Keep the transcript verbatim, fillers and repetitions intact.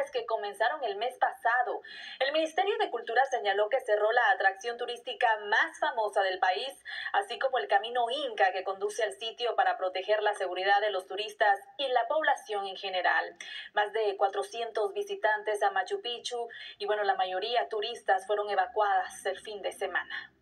turísticas que comenzaron el mes pasado. El Ministerio de Cultura señaló que cerró la atracción turística más famosa del país, así como el camino Inca que conduce al sitio para proteger la seguridad de los turistas y la población en general. Más de cuatrocientos visitantes a Machu Picchu y bueno, la mayoría turistas fueron evacuadas el fin de semana.